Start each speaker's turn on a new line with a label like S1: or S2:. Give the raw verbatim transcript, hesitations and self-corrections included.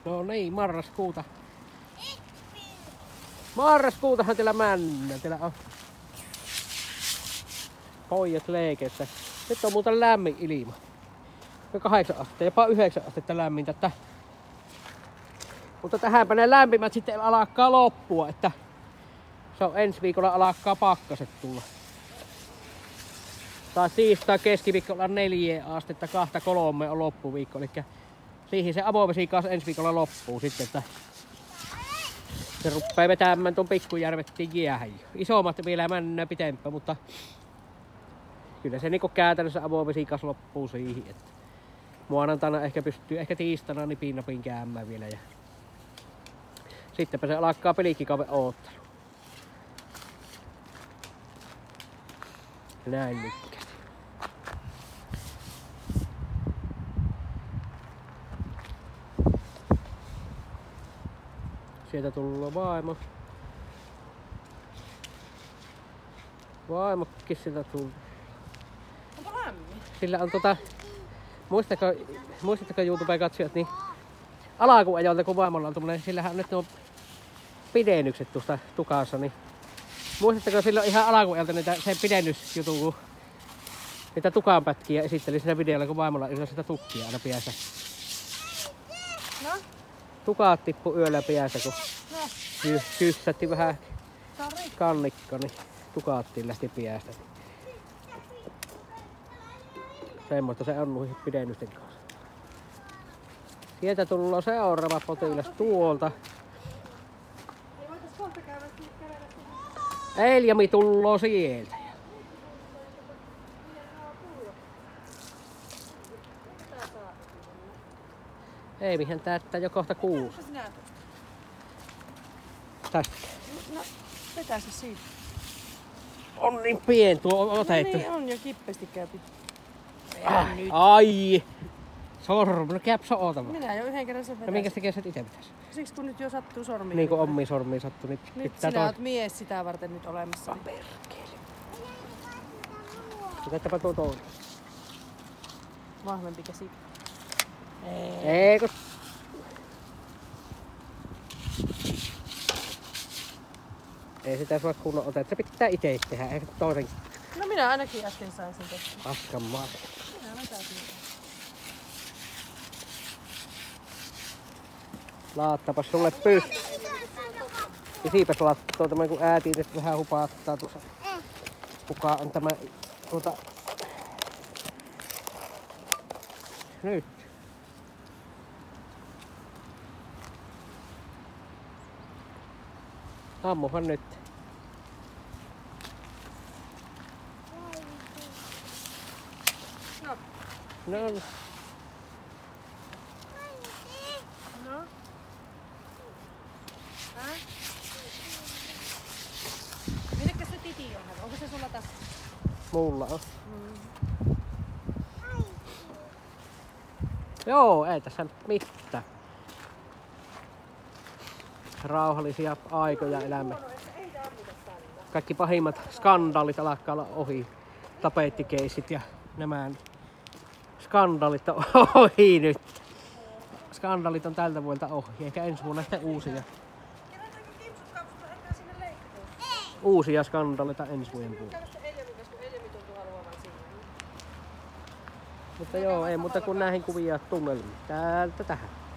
S1: No niin, marraskuuta. Marraskuutahan teillä männä. Teillä on pojat leikessä. Nyt on muuten lämmin ilma. kahdeksan astetta, jopa yhdeksän astetta lämmintä. Että... Mutta tähänpä ne lämpimät sitten alkaa loppua, että se on ensi viikolla alkaa pakkaset tulla. Tai tiistai keskiviikolla neljä astetta, kahta kolme on loppuviikko. Eli siihen se avovesi kanssa ensi viikolla loppuu sitten, että se ruppee vetämään tuon Pikkujärvettiin jäähän. Isommat vielä männää pitempään, mutta kyllä se niinku käytännössä avovesi kanssa loppuu siihen. Että maanantaina ehkä pystyy, ehkä tiistaina niin pinnapin käymään vielä. Ja sittenpä se alkaa pelikkikauden oottelu. Näin nyt. Sieltä tullut vaimo. Vaimokkin sieltä tullut.
S2: Onko lämmin?
S1: Sillä on tota... Muistatteko, muistatteko YouTube-katsojat, niin alakuajalta kun vaimolla on tommonen, sillähän on nyt nuo pidennykset tuosta tukassa, niin muistatteko silloin ihan alakuajalta niitä se pidennysjutu, kun niitä tukanpätkiä esitteli siinä videolla, kun vaimolla ei sitä tukkia aina piässä.
S2: No?
S1: Tukaat tippu yöllä piässä, kun
S2: No.
S1: kyssätti vähän
S2: Sari.
S1: kannikko, niin tukaattiin lähti piästä. Semmoista se on noihin pidennysten kanssa. Sieltä tullaan seuraava potilas tuolta. Eiljami tulloo sieltä. Ei mihän täyttää jo kohta kuusi. Tästä.
S2: No, vetää se siitä.
S1: On niin pien tuo otettu.
S2: No niin, on jo kippeästi käypi.
S1: Ah, ai! Sormi, no käypä sä oota vaan.
S2: Minä jo yhden kerran sen
S1: No
S2: vetäisin.
S1: minkä takia sä et ite pitäis?
S2: Siksi kun nyt jo sattuu sormiin.
S1: Niin kuin ommiin sormiin sattuu, niin
S2: Nyt
S1: pitää
S2: sinä
S1: toi...
S2: oot mies sitä varten nyt olemassa.
S1: Perkele. Otettapa tuo toinen.
S2: Vahvempi käsi.
S1: Ei kun... Ei sitä saa kunnon otetta, se pitää ite tehdä, eikä toisen
S2: No minä ainakin äsken sain sen tehtyä.
S1: paskan maa.
S2: Minä vetäisin sen.
S1: Laattapas sulle pystyy. Isipäs lattoo tämän kun äätiin, että vähän hupaattaa tuossa. Kuka on tämä tuota... Nyt. Ammuhan nyt.
S2: No.
S1: No.
S2: No. Hä? Minnekäs se titi on? Onko se sulla tässä?
S1: Mulla on.
S2: Mm.
S1: Joo, ei tässä nyt mitään. Rauhallisia aikoja elämme. Kaikki pahimmat skandaalit alkaa olla ohi. Tapettikeisit ja nämä skandaalit on ohi nyt. Skandaalit on tältä vuodelta ohi. Ehkä ensi vuonna sitten uusia. Uusia skandaaleita ensi vuoden puolella. Mutta joo, ei muuta kuin näihin kuvia tunnelmiin. Täältä tähän.